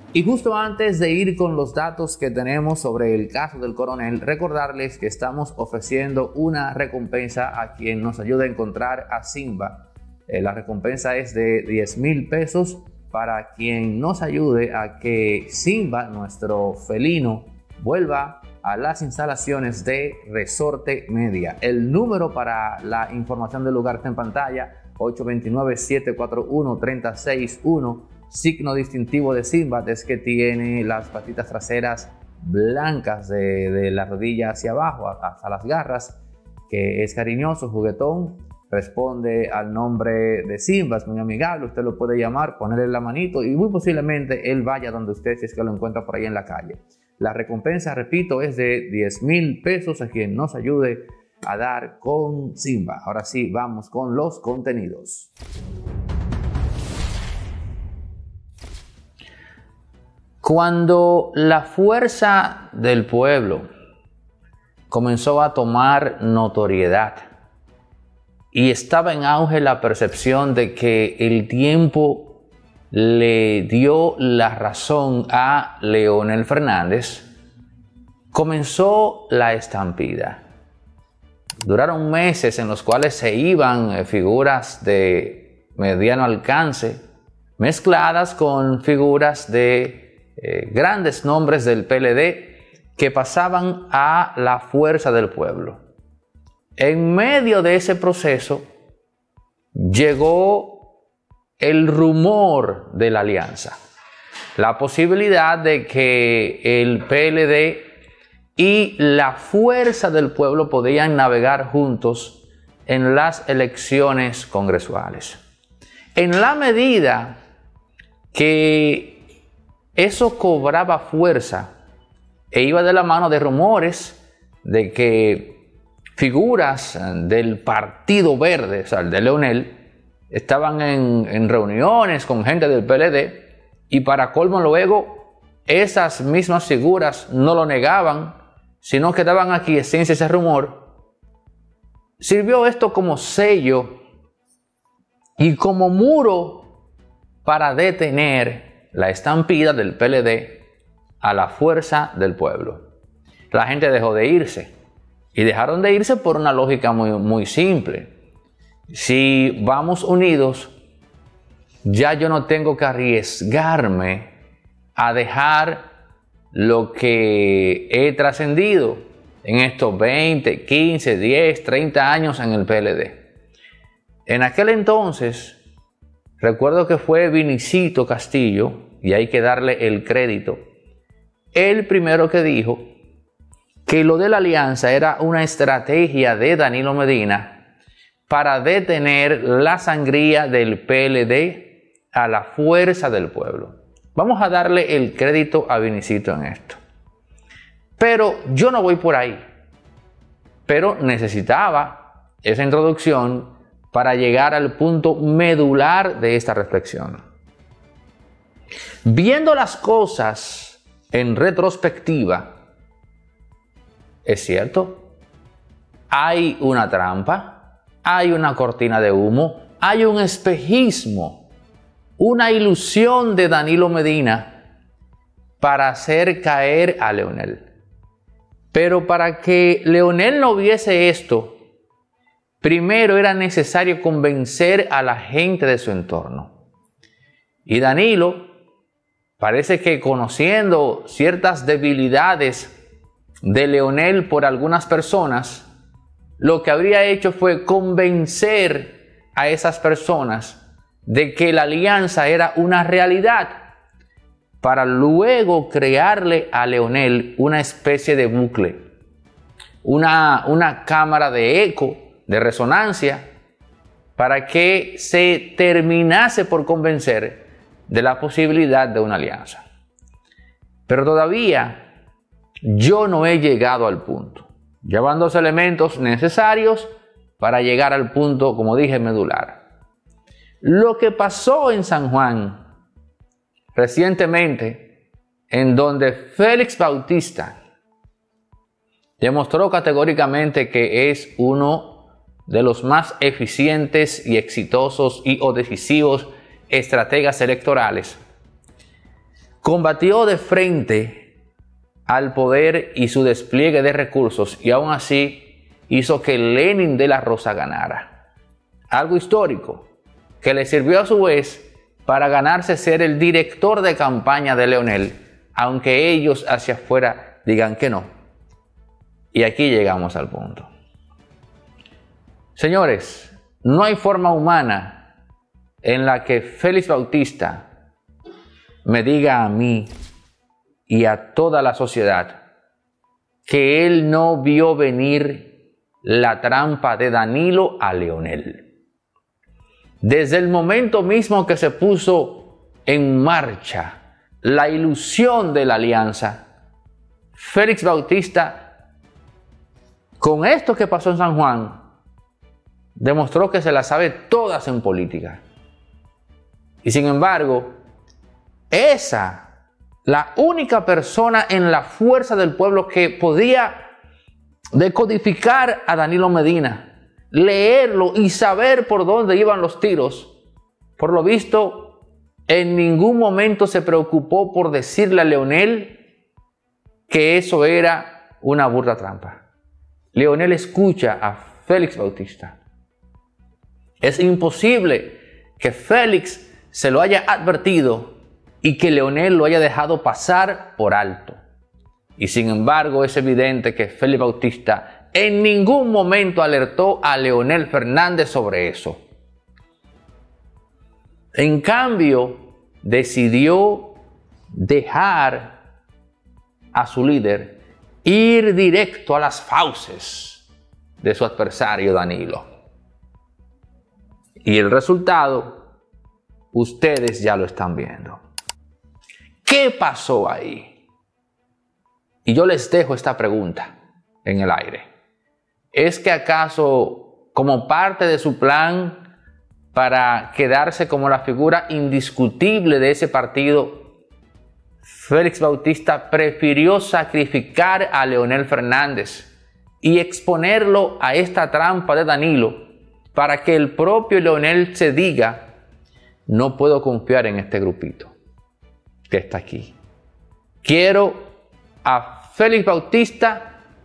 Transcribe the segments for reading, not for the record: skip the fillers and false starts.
Y justo antes de ir con los datos que tenemos sobre el caso del coronel, recordarles que estamos ofreciendo una recompensa a quien nos ayude a encontrar a Simba. La recompensa es de 10,000 pesos para quien nos ayude a que Simba, nuestro felino, vuelva a las instalaciones de Resorte Media. El número para la información del lugar está en pantalla: 829-741-361. Signo distintivo de Simba es que tiene las patitas traseras blancas de la rodilla hacia abajo hasta las garras, que es cariñoso, juguetón, responde al nombre de Simba, es muy amigable. Usted lo puede llamar, ponerle la manito y muy posiblemente él vaya donde usted, si es que lo encuentra por ahí en la calle. La recompensa, repito, es de 10,000 pesos a quien nos ayude a dar con Simba. Ahora sí, vamos con los contenidos. Cuando la fuerza del pueblo comenzó a tomar notoriedad y estaba en auge la percepción de que el tiempo le dio la razón a Leonel Fernández, comenzó la estampida. Duraron meses en los cuales se iban figuras de mediano alcance mezcladas con figuras de grandes nombres del PLD que pasaban a la fuerza del pueblo. En medio de ese proceso llegó el rumor de la alianza, la posibilidad de que el PLD y la fuerza del pueblo podían navegar juntos en las elecciones congresuales. En la medida que eso cobraba fuerza e iba de la mano de rumores de que figuras del Partido Verde, o sea, el de Leonel, estaban en reuniones con gente del PLD, y para colmo luego esas mismas figuras no lo negaban, sino que daban aquiescencia a ese rumor. Sirvió esto como sello y como muro para detener la estampida del PLD a la fuerza del pueblo. La gente dejó de irse, y dejaron de irse por una lógica muy simple. Si vamos unidos, ya yo no tengo que arriesgarme a dejar lo que he trascendido en estos 20, 15, 10, 30 años en el PLD. En aquel entonces, recuerdo que fue Vinicito Castillo, y hay que darle el crédito, el primero que dijo que lo de la alianza era una estrategia de Danilo Medina para detener la sangría del PLD a la fuerza del pueblo. Vamos a darle el crédito a Vinicito en esto. Pero yo no voy por ahí. Pero necesitaba esa introducción para llegar al punto medular de esta reflexión. Viendo las cosas en retrospectiva, es cierto, hay una trampa, hay una cortina de humo, hay un espejismo, una ilusión de Danilo Medina para hacer caer a Leonel. Pero para que Leonel no viese esto, primero era necesario convencer a la gente de su entorno. Y Danilo parece que, conociendo ciertas debilidades de Leonel por algunas personas, lo que habría hecho fue convencer a esas personas de que la alianza era una realidad, para luego crearle a Leonel una especie de bucle, una cámara de eco, de resonancia, para que se terminase por convencer de la posibilidad de una alianza. Pero todavía yo no he llegado al punto. Ya van dos elementos necesarios para llegar al punto, como dije, medular. Lo que pasó en San Juan recientemente, en donde Félix Bautista demostró categóricamente que es uno de los más eficientes y exitosos o decisivos estrategas electorales, combatió de frente al poder y su despliegue de recursos y aún así hizo que Lenin de la Rosa ganara. Algo histórico que le sirvió a su vez para ganarse ser el director de campaña de Leonel, aunque ellos hacia afuera digan que no. Y aquí llegamos al punto. Señores, no hay forma humana en la que Félix Bautista me diga a mí y a toda la sociedad que él no vio venir la trampa de Danilo a Leonel. Desde el momento mismo que se puso en marcha la ilusión de la alianza, Félix Bautista, con esto que pasó en San Juan, demostró que se las sabe todas en política. Y sin embargo, la única persona en la fuerza del pueblo que podía decodificar a Danilo Medina, leerlo y saber por dónde iban los tiros, por lo visto, en ningún momento se preocupó por decirle a Leonel que eso era una burda trampa. Leonel escucha a Félix Bautista. Es imposible que Félix se lo haya advertido y que Leonel lo haya dejado pasar por alto. Y sin embargo, es evidente que Félix Bautista en ningún momento alertó a Leonel Fernández sobre eso. En cambio, decidió dejar a su líder ir directo a las fauces de su adversario Danilo. Y el resultado, ustedes ya lo están viendo. ¿Qué pasó ahí? Y yo les dejo esta pregunta en el aire. ¿Es que acaso, como parte de su plan para quedarse como la figura indiscutible de ese partido, Félix Bautista prefirió sacrificar a Leonel Fernández y exponerlo a esta trampa de Danilo para que el propio Leonel se diga: no puedo confiar en este grupito que está aquí? Quiero a Félix Bautista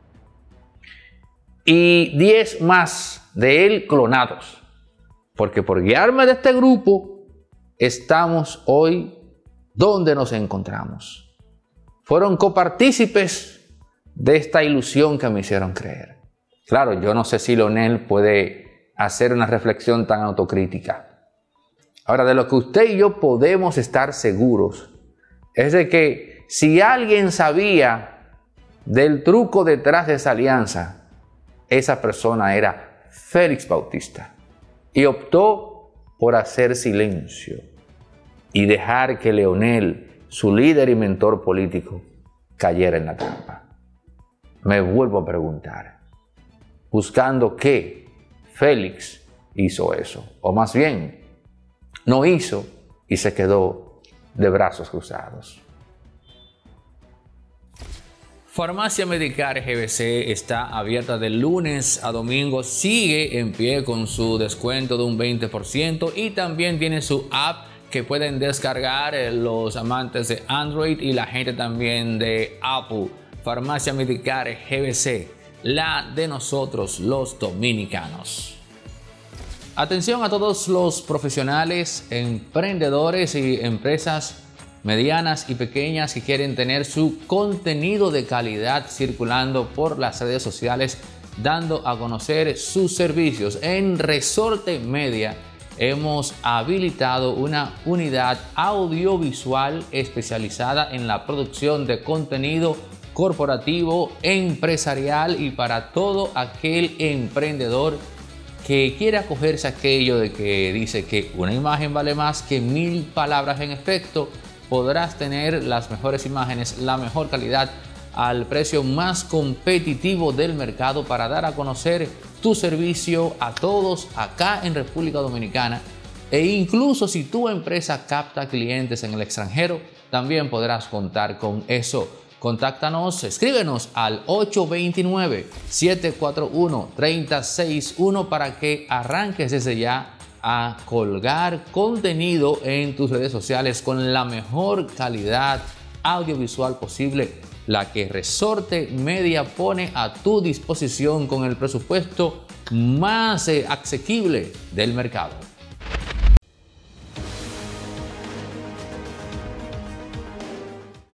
y 10 más de él clonados, porque por guiarme de este grupo estamos hoy donde nos encontramos. Fueron copartícipes de esta ilusión que me hicieron creer. Claro, yo no sé si Leonel puede hacer una reflexión tan autocrítica. Ahora, de lo que usted y yo podemos estar seguros es de que si alguien sabía del truco detrás de esa alianza, esa persona era Félix Bautista, y optó por hacer silencio y dejar que Leonel, su líder y mentor político, cayera en la trampa. Me vuelvo a preguntar, buscando qué Félix hizo eso, o más bien no hizo y se quedó de brazos cruzados. Farmacia Medicare GBC está abierta de lunes a domingo, sigue en pie con su descuento de un 20% y también tiene su app que pueden descargar los amantes de Android y la gente también de Apple. Farmacia Medicare GBC, la de nosotros los dominicanos. Atención a todos los profesionales, emprendedores y empresas medianas y pequeñas que quieren tener su contenido de calidad circulando por las redes sociales, dando a conocer sus servicios. En Resorte Media hemos habilitado una unidad audiovisual especializada en la producción de contenido corporativo, empresarial y para todo aquel emprendedor que quiere acogerse a aquello de que dice que una imagen vale más que 1000 palabras. En efecto, podrás tener las mejores imágenes, la mejor calidad, al precio más competitivo del mercado para dar a conocer tu servicio a todos acá en República Dominicana. E incluso si tu empresa capta clientes en el extranjero, también podrás contar con eso. Contáctanos, escríbenos al 829-741-3061 para que arranques desde ya a colgar contenido en tus redes sociales con la mejor calidad audiovisual posible, la que Resorte Media pone a tu disposición con el presupuesto más asequible del mercado.